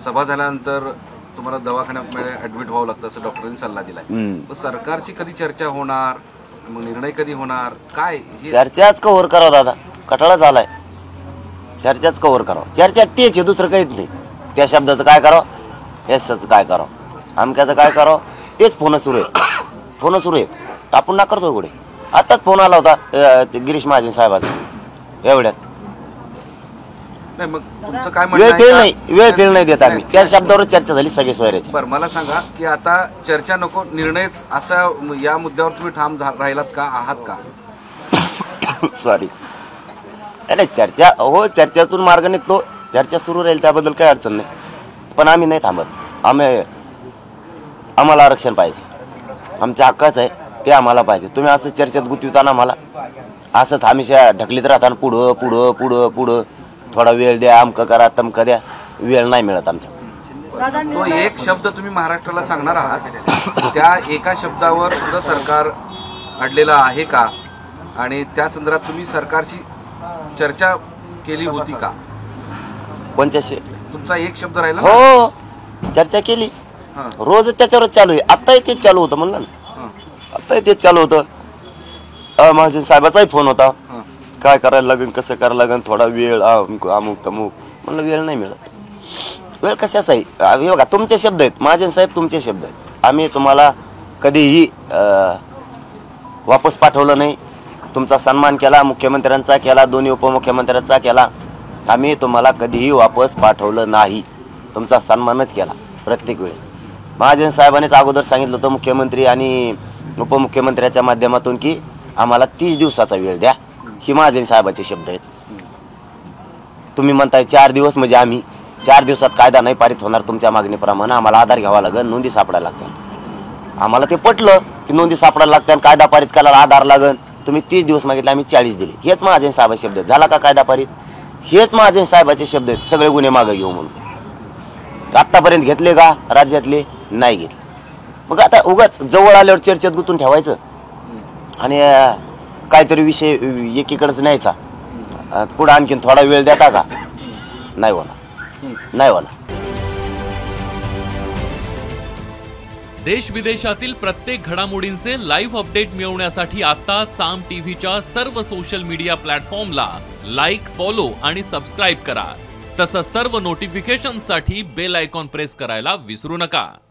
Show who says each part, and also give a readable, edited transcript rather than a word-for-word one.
Speaker 1: सभा झाल्यानंतर तुम्हाला दवाखान्यामध्ये ऍडमिट व्हावं लागतं असं डॉक्टरांनी सल्ला दिलाय. मग सरकारची कधी चर्चा होणार, मग निर्णय कधी होणार, काय
Speaker 2: चर्चाच कव्हर करावं दादा, कटाळा झालाय. चर्चाच कव्हर करावं, चर्चा तेच आहे, दुसरं काहीच नाही. त्या शब्दाचं काय करावं, याचं काय करावं, अमक्याचं काय करावं, तेच फोन सुरू आहेत. फोन सुरू आहेत, आपण ना करतो एवढे. आताच फोन आला होता गिरीश महाजन साहेबाचा एवढ्यात.
Speaker 1: नाही मग तुमचं काय
Speaker 2: वेळ दिल नाही देत आम्ही. त्या शब्दावर चर्चा झाली सगळे सोयऱ्याची.
Speaker 1: बरं मला सांगा की आता चर्चा नको, निर्णयच असा या मुद्द्यावर तुम्ही ठाम राहिलात का, आहात का?
Speaker 2: सॉरी, अरे चर्चा हो, चर्चेतून मार्ग निघतो. चर्चा सुरू राहील, त्याबद्दल काही अडचण नाही. पण आम्ही नाही थांबत. आम्हाला आरक्षण पाहिजे, आमच्या हक्काच आहे, ते आम्हाला पाहिजे. तुम्ही असं चर्चेत गुंतविताना आम्हाला असंच हमेशा ढकलीत राहताना पुढं पुढं पुढं पुढं. थोडा वेळ द्या, अमकं करा तमकं द्या, वेळ नाही मिळत आमच्या.
Speaker 1: तो एक शब्द तुम्ही महाराष्ट्राला सांगणार आहात, त्या एका शब्दावर सुद्धा सरकार अडलेलं आहे का, आणि त्या संदर्भात तुम्ही सरकारशी चर्चा केली होती का?
Speaker 2: कोणत्याशी?
Speaker 1: तुमचा एक शब्द राहिला.
Speaker 2: हो, चर्चा केली, रोज त्याच्यावर चालू आहे. आत्ताही तेच चालू होतं म्हणलं ना, आत्ताही तेच चालू होतं. महाजन साहेबाचाही फोन होता, काय करायला लागेल, कसं करायला लागेल, थोडा वेळ, अमुक तमुक. म्हणलं वेळ नाही मिळत. वेळ कशाचा आहे बघा, तुमचे शब्द आहेत महाजन साहेब, तुमचे शब्द आहेत. आम्ही तुम्हाला कधीही वापस पाठवलं नाही. तुमचा सन्मान केला, मुख्यमंत्र्यांचा केला, दोन्ही उपमुख्यमंत्र्यांचा केला. आम्ही तुम्हाला कधीही वापस पाठवलं नाही, तुमचा सन्मानच केला प्रत्येक वेळेस. महाजन साहेबांनीच अगोदर सांगितलं होतं मुख्यमंत्री आणि उपमुख्यमंत्र्याच्या माध्यमातून की आम्हाला 30 दिवसाचा वेळ द्या. ही महाजन साहेबाचे शब्द आहेत. तुम्ही म्हणताय 4 दिवस, म्हणजे आम्ही 4 दिवसात कायदा नाही पारित होणार तुमच्या मागणीप्रमाणे. आम्हाला आधार घ्यावा लागेल, नोंदी सापडायला लागतात. आम्हाला ते पटलं की नोंदी सापडायला लागतात, कायदा पारित करायला आधार लागेल. तुम्ही 30 दिवस मागितले, आम्ही 40 दिले. हेच महाजन साहेबाचे शब्द आहेत. झाला का कायदा पारित? हेच महाजन साहेबाचे शब्द आहेत. सगळे गुन्हे मागे घेऊ म्हणून आतापर्यंत घेतले का राज्यातले? नाही घेतले. मग आता उगाच जवळ आल्यावर चर्चेत गुंतून ठेवायचं आणि काहीतरी विषय एकीकडेच न्यायचा. पुढे आणखीन थोडा वेळ देता का? नाही होणार, नाही होणार.
Speaker 3: देश विदेशातील प्रत्येक घडामोडींचे लाईव्ह अपडेट मिळवण्यासाठी आता साम टीव्हीच्या सर्व सोशल मीडिया प्लॅटफॉर्मला लाईक, फॉलो आणि सबस्क्राईब करा. तसंच सर्व नोटिफिकेशनसाठी बेल आयकॉन प्रेस करायला विसरू नका.